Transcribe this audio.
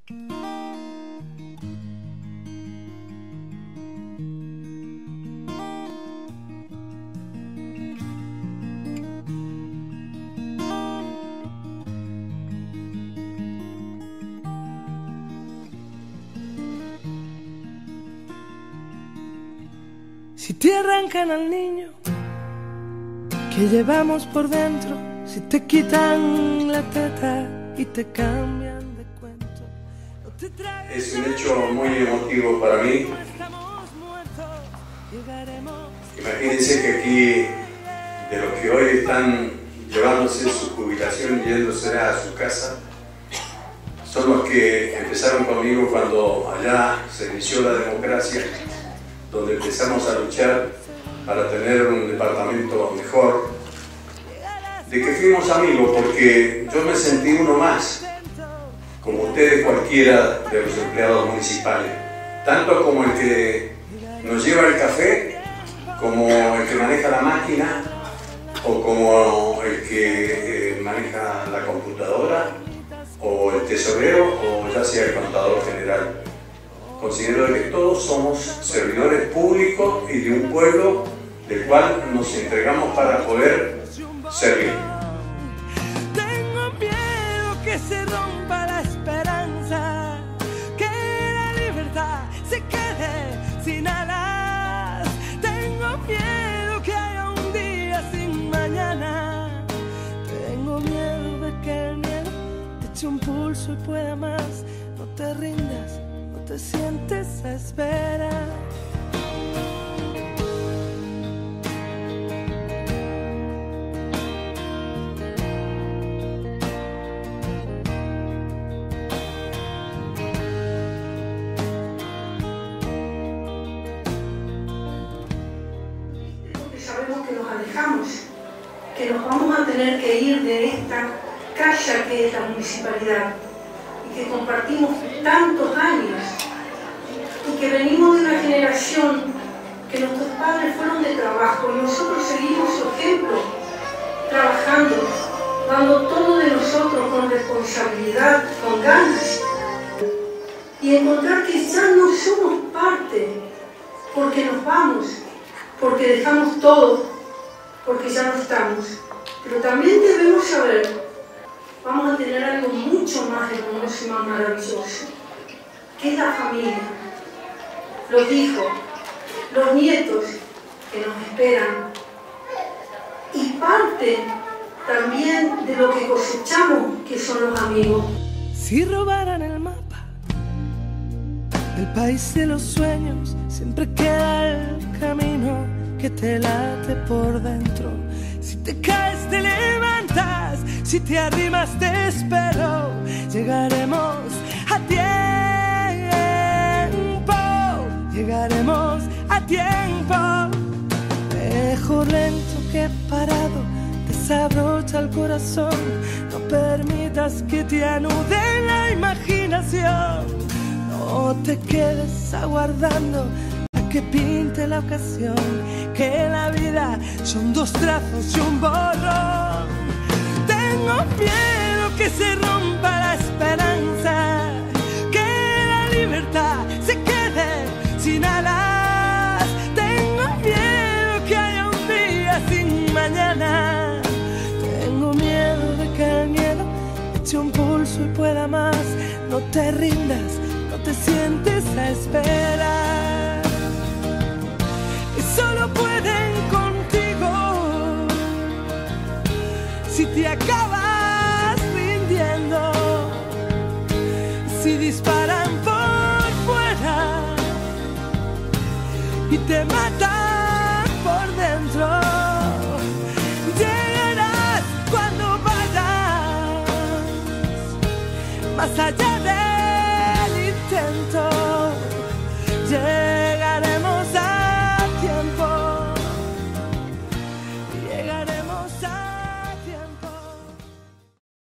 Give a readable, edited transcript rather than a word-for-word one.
Si te arrancan al niño que llevamos por dentro, si te quitan la teta y te cambian de cuento, no te traes. Es un hecho muy emotivo para mí. Imagínense que aquí, de los que hoy están llevándose su jubilación y yéndose a su casa, son los que empezaron conmigo cuando allá se inició la democracia, donde empezamos a luchar para tener un departamento mejor, de que fuimos amigos, porque yo me sentí uno más, como ustedes cualquiera de los empleados municipales, tanto como el que nos lleva el café, como el que maneja la máquina, o como el que maneja la computadora, o el tesorero, o ya sea el contador general. Considero que todos somos servidores públicos y de un pueblo del cual nos entregamos para poder servir. Tengo miedo que se rompa la esperanza, que la libertad se quede sin alas. Tengo miedo que haya un día sin mañana. Tengo miedo de que el miedo te eche un pulso y pueda más. No te rindas, te sientes a esperar. Porque sabemos que nos alejamos, que nos vamos a tener que ir de esta casa que es la municipalidad, que compartimos tantos años y que venimos de una generación que nuestros padres fueron de trabajo y nosotros seguimos su ejemplo, trabajando, dando todo de nosotros con responsabilidad, con ganas, y encontrar que ya no somos parte porque nos vamos, porque dejamos todo, porque ya no estamos. Pero también debemos saber, vamos a tener algo mucho más hermoso y más maravilloso, que es la familia, los hijos, los nietos que nos esperan, y parte también de lo que cosechamos, que son los amigos. Si robaran el mapa del país de los sueños, siempre queda el camino que te late por dentro. Si te caes te levantas, si te arrimas te espero. Llegaremos a tiempo, llegaremos a tiempo. Mejor lento que parado, desabrocha el corazón. No permitas que te anude la imaginación. No te quedes aguardando a que pinte la ocasión, que la vida son dos trazos y un borrón. Tengo miedo que se rompa la esperanza, que la libertad se quede sin alas. Tengo miedo que haya un día sin mañana. Tengo miedo de que el miedo eche un pulso y pueda más. No te rindas, no te sientes a esperar. Solo pueden contigo si te acabas rindiendo, si disparan por fuera y te matan por dentro. Llegarás cuando vayas más allá de